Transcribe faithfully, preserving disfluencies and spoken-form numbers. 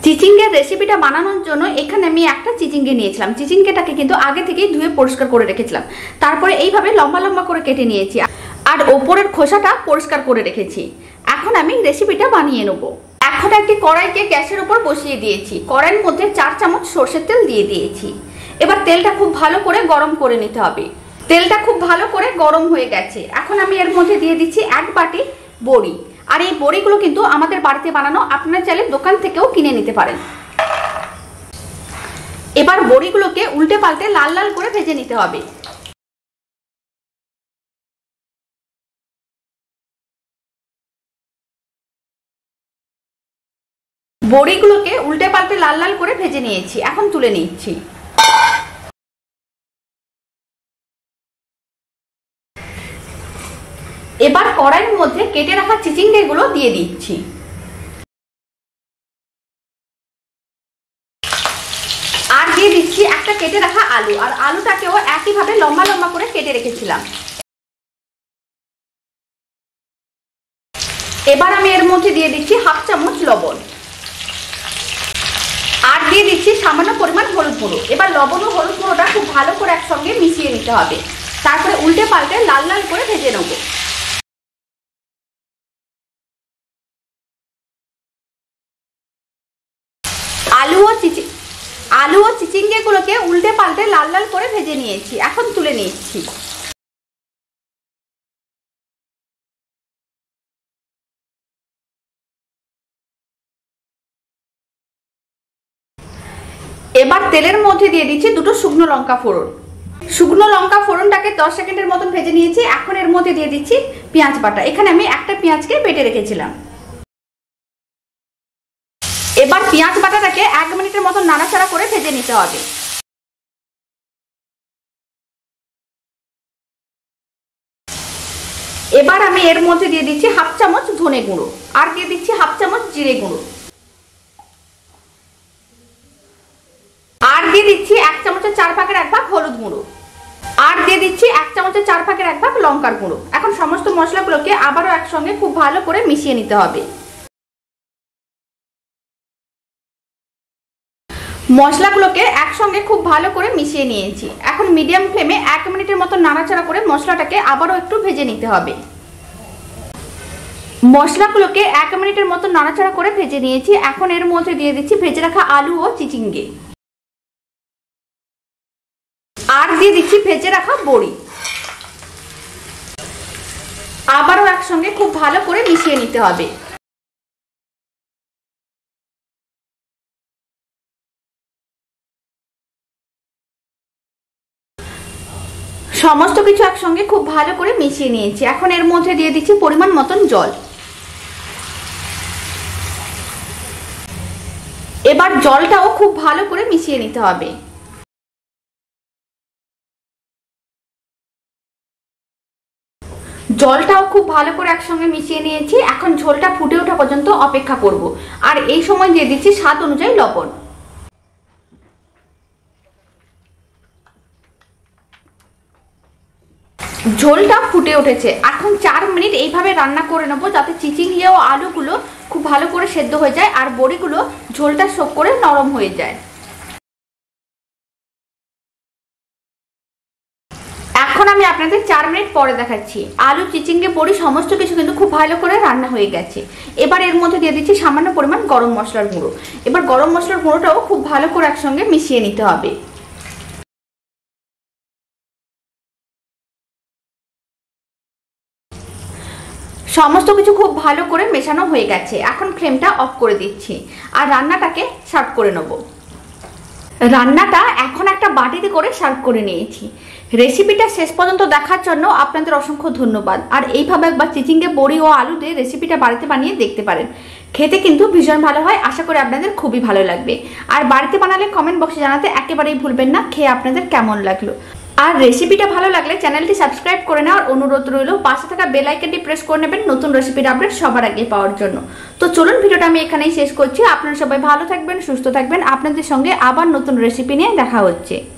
চিচিঙ্গের রেসিপিটা বানানোর জন্য এখানে আমি একটা চিচিঙ্গে নিয়েছিলাম। চিচিঙ্গেটাকে কিন্তু আগে থেকেই ধুয়ে পরিষ্কার করে রেখেছিলাম। তারপরে এইভাবে লম্বা লম্বা করে কেটে নিয়েছি আর ওপরের খোসাটা পরিষ্কার করে রেখেছি। এখন আমি রেসিপিটা বানিয়ে নেব। এখন একটি কড়াইকে গ্যাসের উপর বসিয়ে দিয়েছি। কড়াইয়ের মধ্যে চার চামচ সরষের তেল দিয়ে দিয়েছি। এবার তেলটা খুব ভালো করে গরম করে নিতে হবে। তেলটা খুব ভালো করে গরম হয়ে গেছে। এখন আমি এর মধ্যে দিয়ে দিচ্ছি এক বাটি বড়ি। আর এই বড়িগুলো কিন্তু আমাদের বাড়িতে বানানো, আপনারা চাইলে দোকান থেকেও কিনে নিতে পারেন। এবার বড়িগুলোকে উল্টে পাল্টে লাল লাল করে ভেজে নিতে হবে। বড়িগুলোকে উল্টে পাল্টে লাল লাল করে ভেজে নিয়েছি। এখন তুলে নিচ্ছি। এবার কড়াইয়ের মধ্যে কেটে রাখা চিচিঙ্গেগুলো দিয়ে দিচ্ছি। আর দিয়ে দিচ্ছি একটা কেটে রাখা আলু। আর আলুটাকেও একইভাবে লম্বা লম্বা করে কেটে রেখেছিলাম। এবার আমি এর মধ্যে দিয়ে দিচ্ছি হাফ চামচ লবণ। আর দিয়ে দিচ্ছি সামান্য পরিমাণ হলুদ গুঁড়ো। এবার লবণ ও হলুদ গুঁড়োটা খুব ভালো করে একসঙ্গে মিশিয়ে নিতে হবে। তারপরে উল্টে পাল্টে লাল লাল করে ভেজে নেব। আলু ও চিচি আলু ও চিচিঙ্গেগুলোকে উল্টে পাল্টে লাল লাল করে ভেজে নিয়েছি। এখন তুলে নিচ্ছি। এবার তেলের মধ্যে দিয়ে দিচ্ছি দুটো শুকনো লঙ্কা ফোড়ন। শুকনো লঙ্কা ফোড়নটাকে দশ সেকেন্ডের মতন ভেজে নিয়েছি। এখন এর মধ্যে দিয়ে দিচ্ছি পেঁয়াজ বাটা। এখানে আমি একটা পেঁয়াজকে বেটে রেখেছিলাম। এবার পেঁয়াজ বাটাটাকে এক মিনিটের মতো নাড়াচাড়া করে ভেজে নিতে হবে। এবার আমি এর মধ্যে দিয়ে দিচ্ছি হাফ চামচ ধনে গুঁড়ো। আর দিয়ে দিচ্ছি হাফ চামচ জিরে গুঁড়ো। আর দিয়ে দিচ্ছি এক চামচের চার ভাগের এক ভাগ হলুদ গুঁড়ো। আর দিয়ে দিচ্ছি এক চামচের চার ভাগের এক ভাগ লঙ্কার গুঁড়ো। এখন সমস্ত মশলাগুলোকে আবারও একসঙ্গে খুব ভালো করে মিশিয়ে নিতে হবে। মশলাগুলোকে একসঙ্গে খুব ভালো করে মিশিয়ে নিয়েছি। এখন মিডিয়াম ফ্লেমে এক মিনিটের মতো নাড়াচাড়া করে মশলাটাকে আবারও একটু ভেজে নিতে হবে। মশলাগুলোকে এক মিনিটের মতো নাড়াচাড়া করে ভেজে নিয়েছি। এখন এর মধ্যে দিয়ে দিচ্ছি ভেজে রাখা আলু ও চিচিঙ্গে। আর দিয়ে দিচ্ছি ভেজে রাখা বড়ি। আবারও একসঙ্গে খুব ভালো করে মিশিয়ে নিতে হবে। সমস্ত কিছু একসঙ্গে খুব ভালো করে মিশিয়ে নিয়েছি। এখন এর মধ্যে দিয়ে দিচ্ছি পরিমাণ মতন জল। এবার জলটাও খুব ভালো করে মিশিয়ে নিতে হবে। জলটাও খুব ভালো করে একসঙ্গে মিশিয়ে নিয়েছি। এখন ঝোলটা ফুটে ওঠা পর্যন্ত অপেক্ষা করব। আর এই সময় দিয়ে দিচ্ছি স্বাদ অনুযায়ী লবণ। ঝোলটা ফুটে উঠেছে। এখন চার মিনিট এইভাবে রান্না করে নেবো, যাতে চিচিঙ্গে ও আলুগুলো খুব ভালো করে সেদ্ধ হয়ে যায় আর বড়িগুলো ঝোলটা শোক করে নরম হয়ে যায়। এখন আমি আপনাদের চার মিনিট পরে দেখাচ্ছি। আলু, চিচিঙ্গে, বড়ি সমস্ত কিছু কিন্তু খুব ভালো করে রান্না হয়ে গেছে। এবার এর মধ্যে দিয়ে দিচ্ছি সামান্য পরিমাণ গরম মশলার গুঁড়ো। এবার গরম মশলার গুঁড়োটাও খুব ভালো করে একসঙ্গে মিশিয়ে নিতে হবে। সমস্ত কিছু খুব ভালো করে মেশানো হয়ে গেছে। এখন ফ্লেমটা অফ করে দিচ্ছি আর রান্নাটাকে সার্ভ করে নেব। রান্নাটা এখন একটা বাটিতে করে সার্ভ করে নিয়েছি। রেসিপিটা শেষ পর্যন্ত দেখার জন্য আপনাদের অসংখ্য ধন্যবাদ। আর এইভাবে একবার চিচিঙ্গে, বড়ি ও আলু দিয়ে রেসিপিটা বাড়িতে বানিয়ে দেখতে পারেন। খেতে কিন্তু ভীষণ ভালো হয়। আশা করি আপনাদের খুবই ভালো লাগবে। আর বাড়িতে বানালে কমেন্ট বক্সে জানাতে একেবারেই ভুলবেন না খেয়ে আপনাদের কেমন লাগলো। আর রেসিপিটা ভালো লাগলে চ্যানেলটি সাবস্ক্রাইব করে নেওয়ার অনুরোধ রইল। পাশে থাকা বেল আইকনটি প্রেস করে নেবেন নতুন রেসিপির আপডেট সবার আগে পাওয়ার জন্য। তো চলুন ভিডিওটা আমি এখানেই শেষ করছি। আপনারা সবাই ভালো থাকবেন, সুস্থ থাকবেন। আপনাদের সঙ্গে আবার নতুন রেসিপি নিয়ে দেখা হচ্ছে।